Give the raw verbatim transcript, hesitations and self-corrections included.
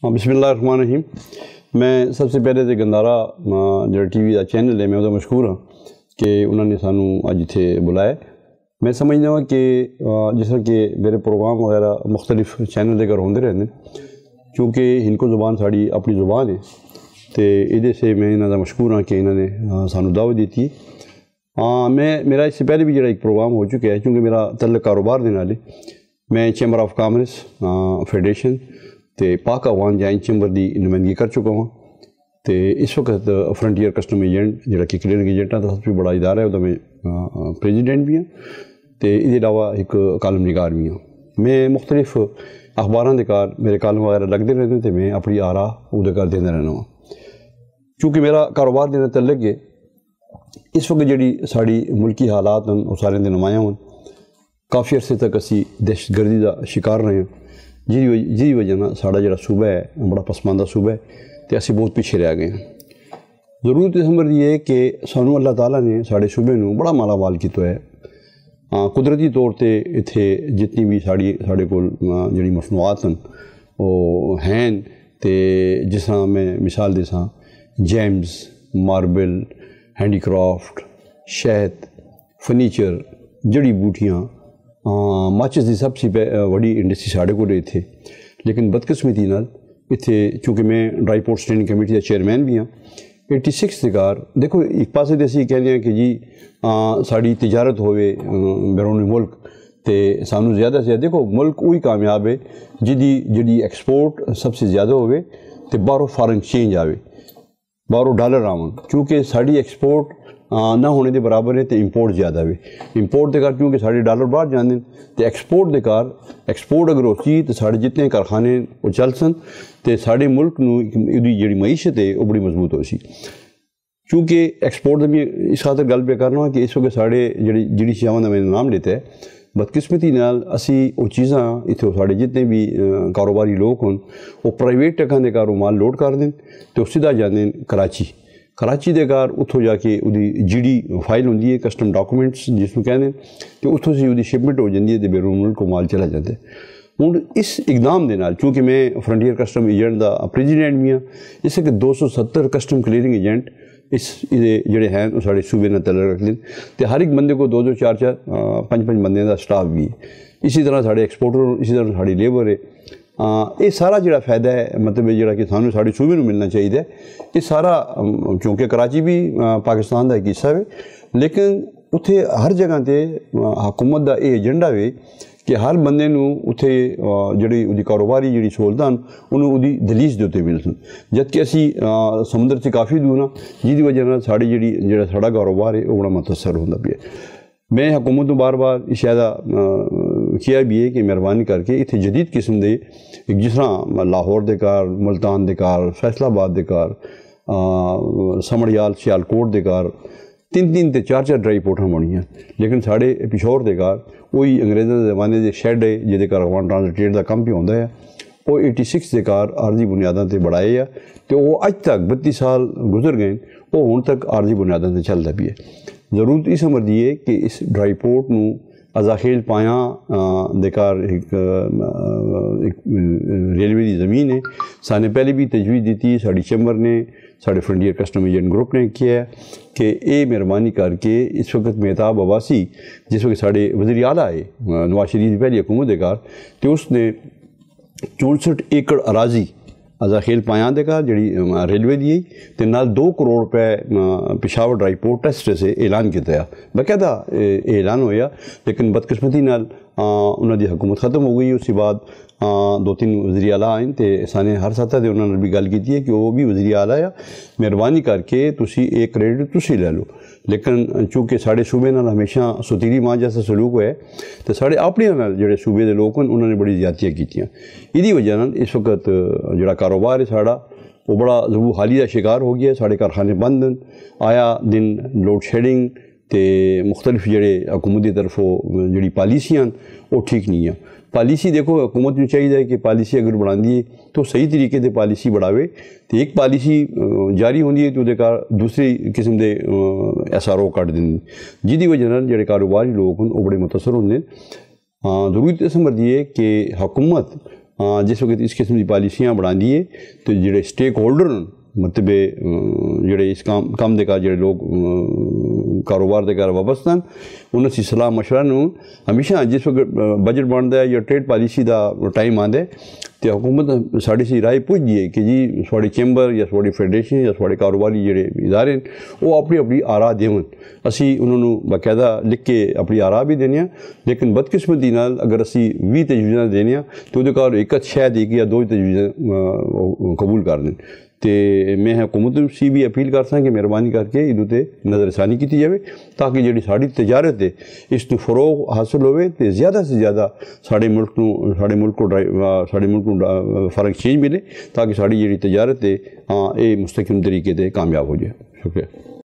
बिस्मिल्लाहिर्रहमानिर्रहीम। मैं सबसे पहले तो गंदारा जो टी वी का चैनल है मैं उसका मशहूर हाँ कि उन्होंने सानू अज इत्थे बुलाया। मैं समझदा हाँ कि जिस तरह के मेरे प्रोग्राम वगैरह मुख्तलिफ चैनल के होंदे रहते हैं, क्योंकि हिंदको ज़ुबान साड़ी अपनी ज़ुबान है तो ये से मैं इन्हों का मशहूर हाँ कि इन्होंने सानू दावत दी थी। हाँ, मैं मेरा इससे पहले भी जो एक प्रोग्राम हो चुका है, क्योंकि मेरा तल्लक कारोबार के नाल मैं चैम्बर ऑफ कामर्स फेडरेशन तो पाक अफगान जॉइंट चैम्बर की नुमाइंदगी कर चुका हूँ। तो इस वक्त फ्रंटियर कस्टम एजेंट जो कि क्लीयरिंग एजेंटा का सबसे बड़ा इदारा है, वो मैं प्रेजिडेंट भी हाँ। तो इसके अलावा एक कालम निगार भी हाँ। मैं मुख्तलिफ अखबारों के कार मेरे कालम वगैरह लगते रहते हैं, तो मैं अपनी आरा उहदे कर देता रहना वा। क्योंकि मेरा कारोबार देना तल्लक है, इस वक्त जी साड़ी मुल्की हालात हैं वो सारे नुमाया हों। काफ़ी अरसे तक असी दहशतगर्दी का शिकार रहे हैं, जी जी वजह ना साड़ा जो सूबा है बड़ा पसमानदा सूबा है, तो असी बहुत पीछे रह गए हैं। ज़रूरत इस नंबर ये है कि सानू अल्लाह ताला ने साढ़े सूबे नू बड़ा माला माल किया है। हाँ, कुदरती तौर पर इत्थे जितनी भी साड़ी साढ़े कोल जी मसनूआत हैं वो हैं, तो जिस तरह मैं मिसाल देसां जैम्स, मार्बल, हैंडीक्राफ्ट, शहद, फर्नीचर, जड़ी बूटियाँ, माचिस की सबसे बड़ी इंडस्ट्री साढ़े को थे। लेकिन बदकिस्मती नाल इत्थे चूँकि मैं ड्राई पोर्ट स्टैंडिंग कमेटी का चेयरमैन भी हाँ, एटी सिक्स के कार देखो एक पास असी कहने हैं कि जी साड़ी तिजारत होवे बैरून मुल्क तो सानू ज़्यादा से ज़्यादा देखो मुल्क वही कामयाब है जिदी जी एक्सपोर्ट सबसे ज़्यादा होवे तो बाहरों फॉरेन एक्सचेंज आवे, बाहरों डॉलर आवन। क्योंकि साड़ी एक्सपोर्ट ना होने के बराबर है तो इंपोर्ट ज़्यादा है। इंपोर्ट के कार क्योंकि साढ़े डॉलर बाहर जाते तो एक्सपोर्ट के कार एक्सपोर्ट अगर होती तो साढ़े जितने कारखाने वो चल सन तो साढ़े मुल्क नू जी मईशत है वो बड़ी मजबूत हो सी। क्योंकि एक्सपोर्ट भी इस खातर गल पे करना कि इस वक्त साढ़े जी जी चीज़ों का मैंने नाम लेता है, बदकिस्मती नाल असी वो चीज़ा इतने साढ़े जितने भी कारोबारी लोग हों वो प्राइवेट टकां दे कार माल लोड कर दें तो सीधा जाते कराची। कराची के कार उतों जाके उदी जी डी फाइल होंगी है कस्टम डॉक्यूमेंट्स जिसमें कहते तो उतों से उदी शिपमेंट हो जाती है तो बैरून मुल्क को माल चला जाता है। हूँ इस इकदाम के नाल चूँकि मैं फ्रंटियर कस्टम एजेंट का प्रेजिडेंट भी हाँ, इस दो सौ सत्तर कस्टम क्लीयरिंग एजेंट इस जोड़े हैं वो साढ़े सूबे ने तलक रख लें तो हर एक बंदे को दो दो चार चार पंज पंज बंदे का स्टाफ भी है। इसी तरह साढ़े एक्सपोर्टर, इसी तरह साड़ी लेबर है। ये सारा जो फायदा है मतलब जो कि सानू साढ़े सूबे में मिलना चाहिए, ये सारा क्योंकि कराची भी पाकिस्तान का एक हिस्सा है, लेकिन उत्थे हर जगह पर हुकूमत का ये एजेंडा है कि हर बंदे नू उत्थे जी उदी कारोबारी जी सहूलतां उन्होंने दलीज के उत्ते मिल सन। जबकि असी समुद्र से काफ़ी दूर हाँ, जिसकी वजह साड़ी जी जो साड़ा कारोबार है वो बड़ा मुतासर होता पे। मैं हुकूमत को बार बार इशारा किया भी है कि मेहरबानी करके इतने जदीद किस्म के जिस तरह लाहौर के कार, मुल्तान के कार, फैसलाबाद के कार, समड़ियाल सियालकोट के कार तीन तीन ते चार चार ड्राई पोर्टां बनियां। लेकिन साढ़े पेशौर के कार वही अंग्रेज़ों के ज़माने के शैड है जिहदे कार अफगान ट्रांसलेट का कम भी होंदा है, वो एटी सिक्स के कार आरजी बुनियादां ते बढ़ाए है तो वो अज तक बत्तीस साल गुजर गए वो हुण तक आरजी बुनियादां ते चलदा भी है। ज़रूरत इस अमर दी है कि इस ड्राई पोर्ट नू अजाखेल पाया देकार एक, एक रेलवे की ज़मीन है, साने पहले भी तजवीज़ दी थी साड़ी चैम्बर ने साढ़े फ्रंटियर कस्टम एजेंट ग्रुप ने किया है कि ये मेहरबानी करके इस वक्त मेहताब अब्बासी जिस वक्त साढ़े वज़ीर आला है नवाज शरीफ की पहली हुकूमत के कार तो उसने चौंसठ एकड़ अराजी अजाखेल पाया देगा जी रेलवे दी तो नाल दो करोड़ रुपए पेशावर ड्राई पोर्ट ट्रस्ट से ऐलान किया बाकायदा ऐलान होया। लेकिन बदकिस्मती नाल उन्होंने हुकूमत ख़त्म हो गई। उसके बाद दो तीन वज़ीर आला आए तो साने हर सतह से उन्होंने भी गल की है कि वो भी वज़ीर आला आ मेहरबानी करके तुसी एक क्रेडिट तुसी ले लो। लेकिन चूँकि साढ़े सूबे नाल हमेशा सुतीरी मां जैसा सलूक होया तो साढ़े अपने नाल जिहड़े सूबे के लोग हैं उन्होंने बड़ी ज़्यादतियाँ कीतियां। इहदी वजह नाल इस वक्त जिहड़ा कारोबार है साड़ा वो बड़ा ज़बू हाली का शिकार हो गया। साढ़े कारखाने बंद हैं, आया दिन लोड शेडिंग तो मुख्तलिफ जोड़े हुकूमत की तरफों जी पॉलिसियां वो ठीक नहीं है। पॉलिसी देखो हुकूमत को चाहिए कि पॉलिसी अगर बढ़ाती है तो सही तरीके से पॉलिसी बढ़ावे तो एक पॉलिसी जारी होती है तो वो दूसरी किस्म के एस आर ओ कट दें जिसकी वजह जो कारोबारी लोग हैं वो बड़े मुतासर होंगे। हाँ, ज़रूरत इस नंबर दी है कि हुकूमत جس وقت اس قسم کی پالیسیاں بنا دیے تو جڑے سٹیک ہولڈر مطلب جڑے اس کام کام دے کا جڑے لوگ کاروبار دے کار وابستہ ہیں انہوں سے صلاح مشورہ نوں ہمیشہ جس وقت بجٹ بنتا ہے یا ٹریڈ پالیسی دا ٹائم آتا ہے تو حکومت ساڑی سی رائے پوچھ دیے کہ جی سواڑی چیمبر یا سواڑی فیڈریشن یا سواڑی کاروباری جڑے ادارے ہیں وہ اپنی اپنی آراء دیون اسی انہوں نے باقاعدہ لکھ کے اپنی آراء بھی دینے ہیں لیکن بدقسمتی نال اگر اسی بھی تجویزاں دینے ہیں تو وہ کار ایک شاید ایک یا دو تجویزاں قبول کر دیں تو میں حکومت سی بھی اپیل کر سکاں کہ مہربانی کر کے ادو تے نظر ثانی کی جائے تاکہ جڑی ساری تجارت ہے اس کو فروغ حاصل ہوئے تو زیادہ سے زیادہ سارے ملک نو سارے ملک کو سارے ملک کو فارغ چینج ملے تاکہ ساری جڑی تجارت ہے یہ مستقیم طریقے سے کامیاب ہو جائے. شکریہ.